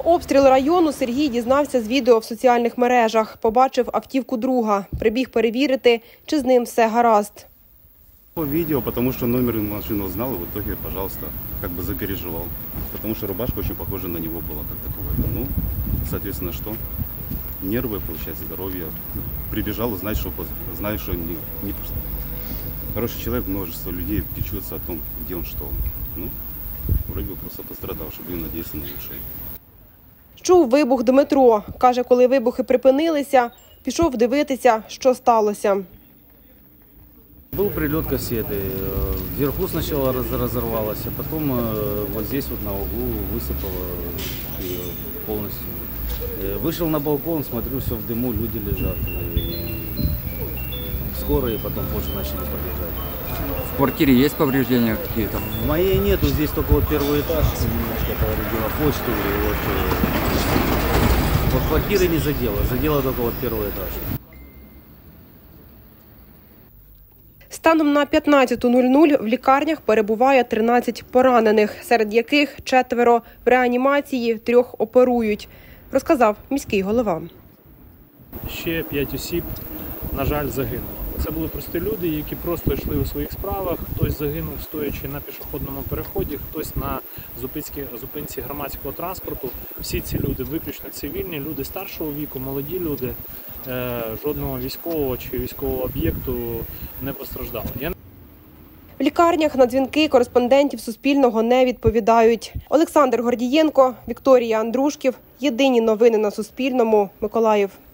обстріл району Сергій дізнався з відео в соціальних мережах. Побачив автівку друга. Прибіг перевірити, чи з ним все гаразд. Видео, потому что номер машины узнал, и в итоге, пожалуйста, как бы запереживал. Потому что рубашка очень похожа на него была, как таковая. Ну, соответственно, что? Нервы, получается, здоровье. Прибежал, знаю, что не хороший человек, множество людей печется о том, где он, что он. Ну, вроде бы просто пострадал, чтобы им надеяться на лучшее. Чув вибух Дмитро. Каже, коли вибухи припинилися, пішов дивитися, що сталося. Был прилет кассеты. Вверху сначала разорвалась, а потом вот здесь вот на углу высыпало ее полностью. Вышел на балкон, смотрю, все в дыму, люди лежат. Скорые потом позже начали подъезжать. В квартире есть повреждения какие-то? В моей нету, здесь только вот первый этаж, немножко повредила почту. Вот квартиры не задела только вот первый этаж. Станом на 15:00 в лікарнях перебуває 13 поранених, серед яких 4 в реанімації, 3 оперують, розказав міський голова. Ще 5 осіб, на жаль, загинули. Це були прості люди, які просто йшли у своїх справах. Хтось загинув, стоячи на пішохідному переході, хтось на зупинці громадського транспорту. Всі ці люди виключно цивільні, люди старшого віку, молоді люди. Жодного військового чи військового об'єкту не постраждало. В лікарнях на дзвінки кореспондентів Суспільного не відповідають. Олександр Гордієнко, Вікторія Андрушків. Єдині новини на Суспільному. Миколаїв.